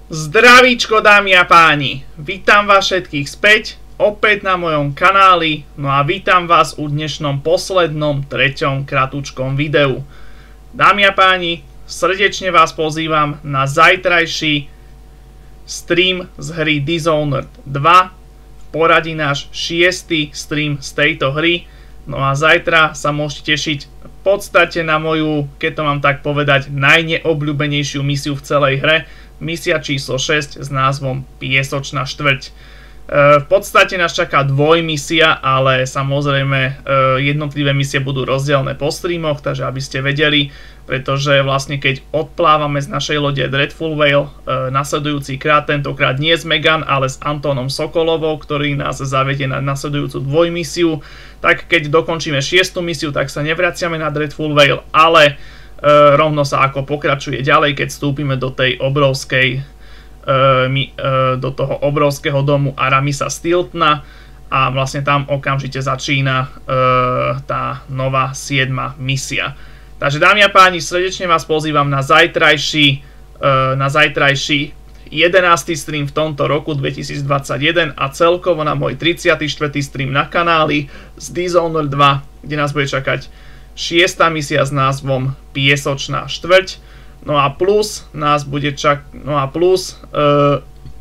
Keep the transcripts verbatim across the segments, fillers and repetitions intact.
Zdravíčko dámy a páni, vítam vás všetkých späť, opäť na mojom kanáli, no a vítam vás u dnešnom poslednom, treťom kratučkom videu. Dámy a páni, srdečne vás pozývam na zajtrajší stream z hry Dishonored dva, v poradí náš šiesty stream z tejto hry, no a zajtra sa môžete tešiť v podstate na moju, keď to mám tak povedať, najneobľúbenejšiu misiu v celej hre, misia číslo šesť s názvom Piesočná štvrť. V podstate nás čaká dvojmisia, ale samozrejme jednotlivé misie budú rozdelené po streamoch, takže aby ste vedeli, pretože vlastne keď odplávame z našej lode Dreadful Whale nasledujúci krát, tentokrát nie s Megan, ale s Antónom Sokolovou, ktorý nás zavedie na nasledujúcu dvojmisiu, tak keď dokončíme šiestu misiu, tak sa nevraciame na Dreadful Whale, ale Uh, rovno sa ako pokračuje ďalej, keď vstúpime do tej obrovskej uh, my, uh, do toho obrovského domu Aramisa Stiltna a vlastne tam okamžite začína uh, tá nová siedma misia. Takže dámy a páni, srdečne vás pozývam na zajtrajší uh, na zajtrajší jedenásty stream v tomto roku dvetisícdvadsaťjeden a celkovo na môj tridsiaty štvrtý stream na kanáli z Dishonored dva, kde nás bude čakať šiesta misia s názvom Piesočná štvrť, no a plus nás bude čak, no a plus uh,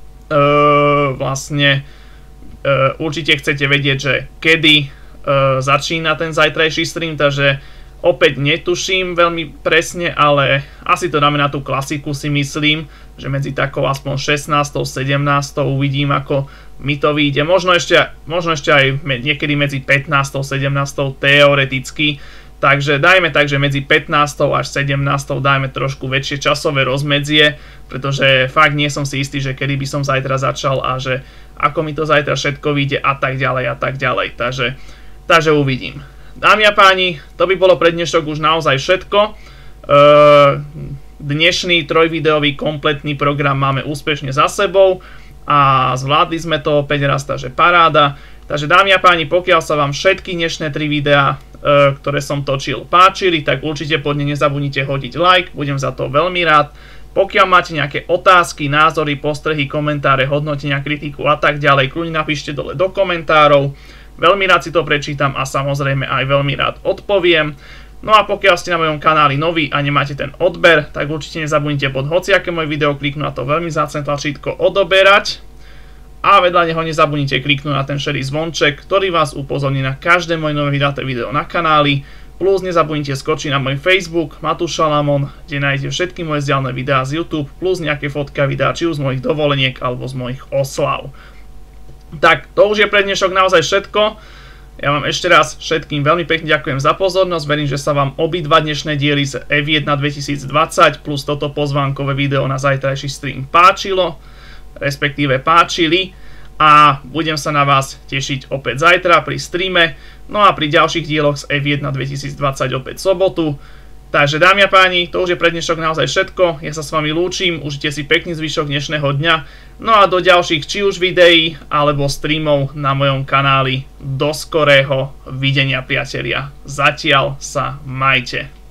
uh, vlastne uh, určite chcete vedieť, že kedy uh, začína ten zajtrajší stream, takže opäť netuším veľmi presne, ale asi to dáme na tú klasiku, si myslím, že medzi takou aspoň šestnástou sedemnástou uvidím, ako mi to vyjde, možno ešte, možno ešte aj niekedy medzi pätnástou sedemnástou teoreticky. Takže dajme tak, že medzi pätnástou až sedemnástou dajme trošku väčšie časové rozmedzie, pretože fakt nie som si istý, že kedy by som zajtra začal a že ako mi to zajtra všetko vyjde a tak ďalej a tak ďalej. Takže, takže uvidím. Dámy a páni, to by bolo pre dnešok už naozaj všetko. Dnešný trojvideový kompletný program máme úspešne za sebou a zvládli sme to opäť raz, takže paráda. Takže dámy a páni, pokiaľ sa vám všetky dnešné tri videá, ktoré som točil, páčili, tak určite pod ne nezabudnite hodiť like, budem za to veľmi rád. Pokiaľ máte nejaké otázky, názory, postrehy, komentáre, hodnotenia, kritiku a tak ďalej, kľudne napíšte dole do komentárov. Veľmi rád si to prečítam a samozrejme aj veľmi rád odpoviem. No a pokiaľ ste na mojom kanáli noví a nemáte ten odber, tak určite nezabudnite pod hociaké moje video kliknúť na to veľmi vzácne tlačítko odoberať. A vedľa neho nezabudnite kliknúť na ten šedý zvonček, ktorý vás upozorní na každé moje nové vydaté video na kanáli. Plus nezabudnite skočiť na môj Facebook Matúš Šalamón, kde nájdete všetky moje vzdialené videá z YouTube, plus nejaké fotky a videá či už z mojich dovoleniek alebo z mojich oslav. Tak, to už je pre dnešok naozaj všetko. Ja vám ešte raz všetkým veľmi pekne ďakujem za pozornosť, verím, že sa vám obidva dnešné diely z F jedna dvetisícdvadsať plus toto pozvánkové video na zajtrajší stream páčilo, respektíve páčili a budem sa na vás tešiť opäť zajtra pri streame, no a pri ďalších dieloch z F jedna dvetisícdvadsať opäť sobotu. Takže dámy a páni, to už je pre dnešok naozaj všetko, ja sa s vami lúčim, užite si pekný zvyšok dnešného dňa, no a do ďalších či už videí alebo streamov na mojom kanáli do skorého videnia, priatelia. Zatiaľ sa majte.